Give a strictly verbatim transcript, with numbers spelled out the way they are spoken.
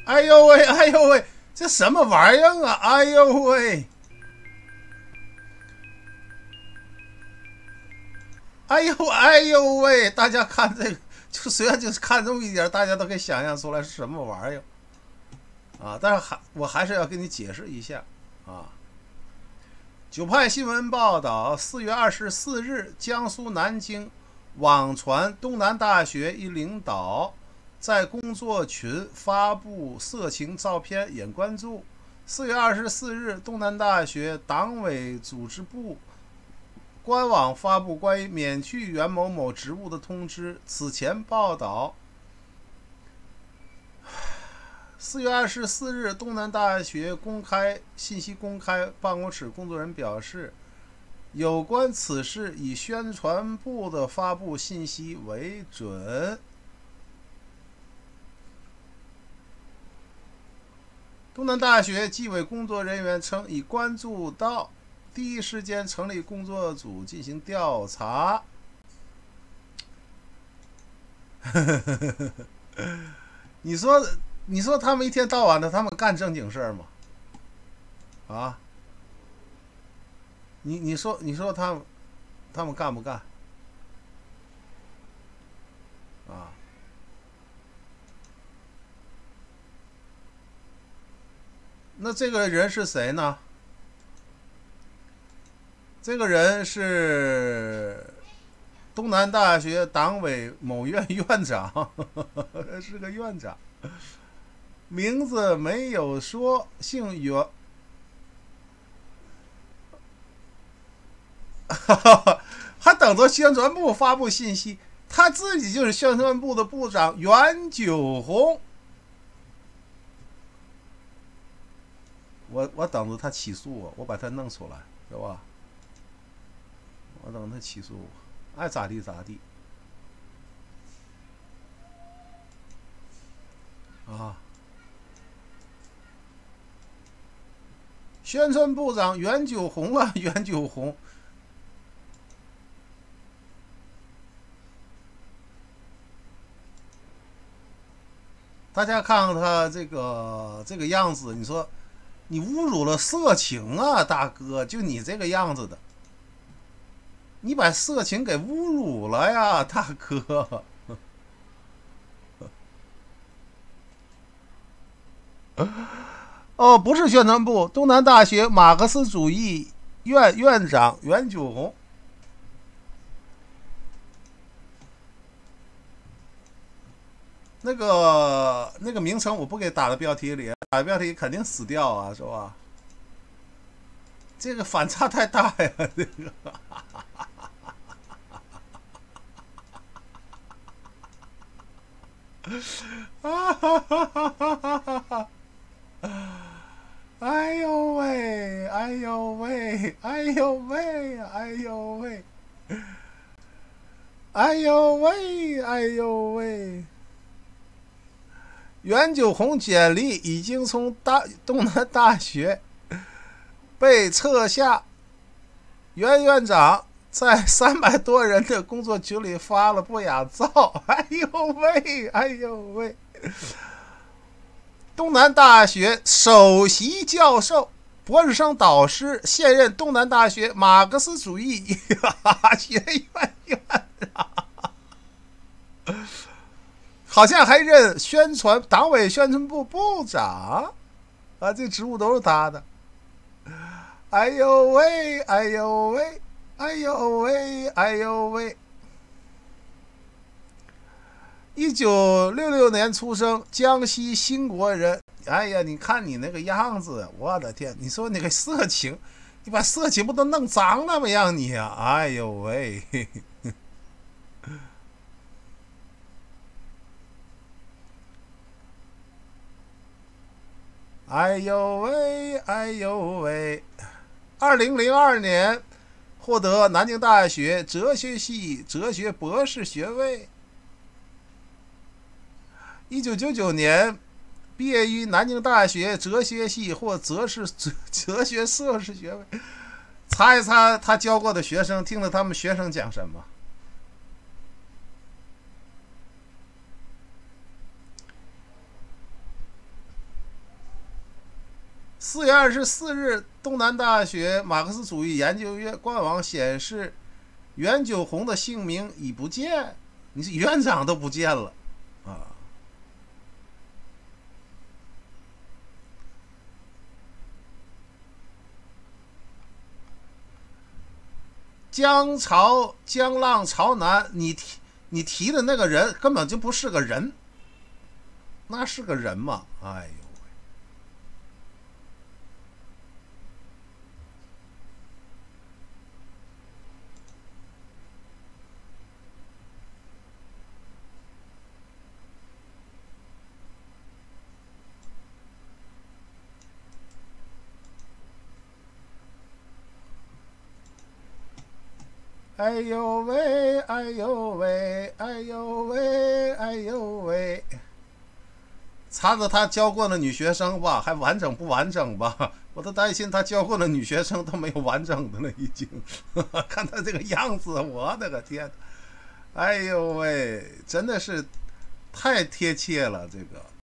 哎呦喂，哎呦喂，这什么玩意儿啊？哎呦喂，哎呦哎呦喂，大家看这个，就虽然就是看这么一点，大家都可以想象出来是什么玩意儿啊。但是还我还是要给你解释一下啊。九派新闻报道，四月二十四日，江苏南京网传东南大学一领导在工作群发布色情照片引关注。四月二十四日，东南大学党委组织部官网发布关于免去袁某某职务的通知。此前报道，四月二十四日，东南大学公开信息公开办公室工作人员表示，有关此事以宣传部的发布信息为准。东南大学纪委工作人员称，已关注到，第一时间成立工作组进行调查。你说，你说他们一天到晚的，他们干正经事儿吗？啊？你你说你说他们，他们干不干？啊？那这个人是谁呢？这个人是东南大学党委某院院长，是个院长，名字没有说，姓袁，还等着宣传部发布信息，他自己就是宣传部的部长袁九红。我我等着他起诉我，我把他弄出来，是吧？我等他起诉我，爱咋地咋地。啊！宣传部长袁九红啊，袁九红。大家看看他这个这个样子，你说你侮辱了色情啊，大哥，就你这个样子的，你把色情给侮辱了呀，大哥。哦，不是宣传部，东南大学马克思主义院院长袁九红。那个那个名称我不给打到标题里，打标题肯定死掉啊，是吧？这个反差太大呀，这个。啊哈哈哈哈哈哈！哎呦喂，哎呦喂，哎呦喂，哎呦喂，哎呦喂，哎呦喂！袁九红简历已经从大东南大学被撤下，袁院长在三百多人的工作群里发了不雅照。哎呦喂，哎呦喂！东南大学首席教授、博士生导师，现任东南大学马克思主义学院院长，好像还任宣传党委宣传部部长啊，这职务都是他的。哎呦喂，哎呦喂，哎呦喂，哎呦喂！一九六六年出生，江西兴国人。哎呀，你看你那个样子，我的天！你说那个色情，你把色情不都弄脏了吗？让你啊！哎呦喂！哎呦喂，哎呦喂！二零零二年获得南京大学哲学系哲学博士学位。一九九九年毕业于南京大学哲学系或哲士哲学硕士学位。猜一猜他教过的学生，听了他们学生讲什么？ 四月二十四日，东南大学马克思主义研究院官网显示，袁九红的姓名已不见，你是院长都不见了啊！江潮江浪潮南，你提你提的那个人根本就不是个人，那是个人吗？哎呦！哎呦喂，哎呦喂，哎呦喂，哎呦喂！查着他教过的女学生吧，还完整不完整吧？我都担心他教过的女学生都没有完整的了，已经。看他这个样子，我的个天！哎呦喂，真的是太贴切了，这个。